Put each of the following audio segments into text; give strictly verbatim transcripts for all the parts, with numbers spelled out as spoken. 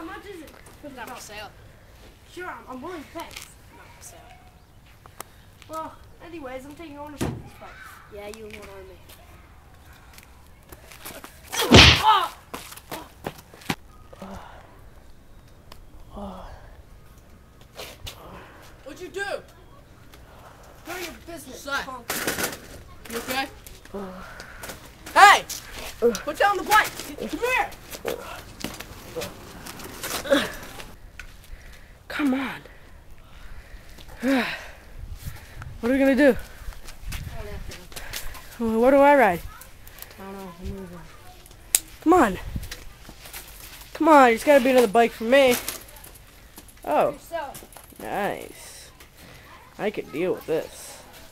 How much is it? Not for sale. Sure, I'm, I'm willing to pay. Not for sale. Well, anyways, I'm taking ownership of this fight. Yeah, you and one army. Oh! What'd you do? None of your business. Son. punk. You okay? Hey! Put down the bike! Come here! Come on. What are we gonna do? Well, where do I ride? I don't know. I'm moving. Come on. Come on, there's gotta be another bike for me. Oh, nice. I could deal with this.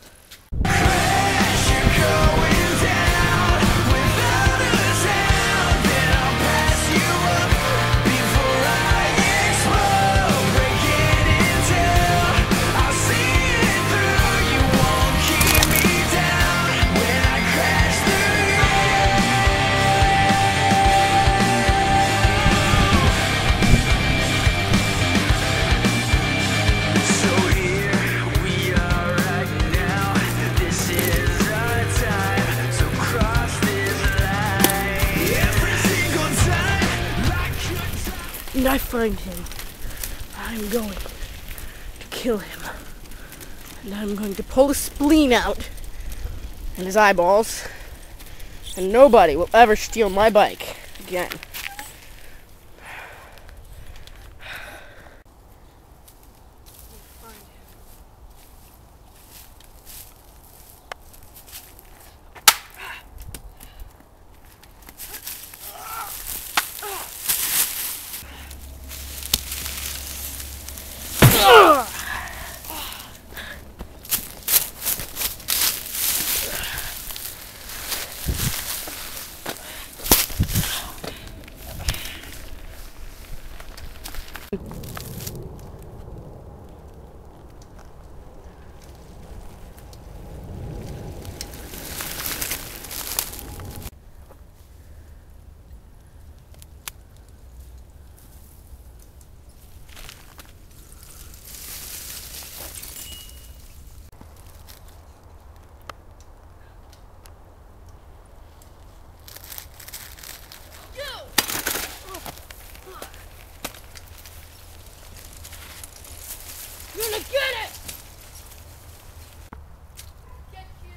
And I find him, I'm going to kill him. And I'm going to pull his spleen out and his eyeballs. And nobody will ever steal my bike again. You're gonna get it! Get you!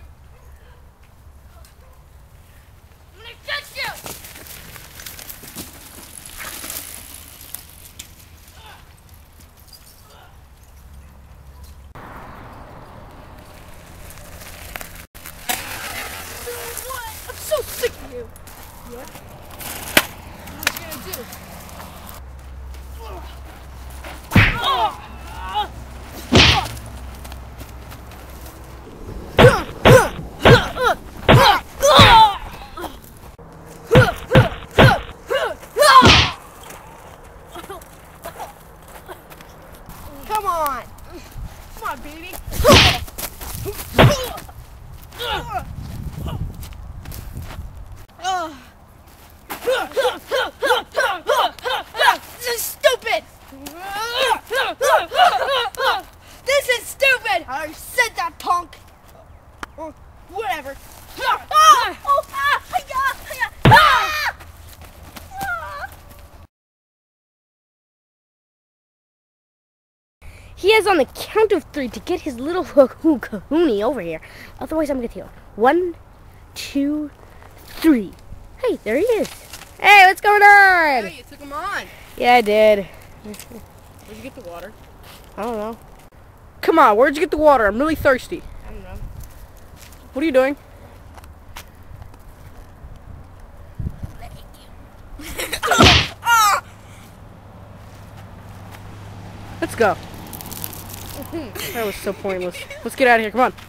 I'm gonna get you! What? I'm so sick of you! What? What are you gonna do? Oh! Come on! Come on, baby! This is stupid! This is stupid! I already said that, punk! Or whatever. Ah! Oh, ah! Hi-ya! Hi-ya! Ah! He has on the count of three to get his little kahoonie over here. Otherwise, I'm gonna kill him. One, two, three. Hey, there he is. Hey, what's going on? Hey, you took him on. Yeah, I did. Where'd you get the water? I don't know. Come on, where'd you get the water? I'm really thirsty. I don't know. What are you doing? Let's go. That was so pointless. Let's get out of here. Come on.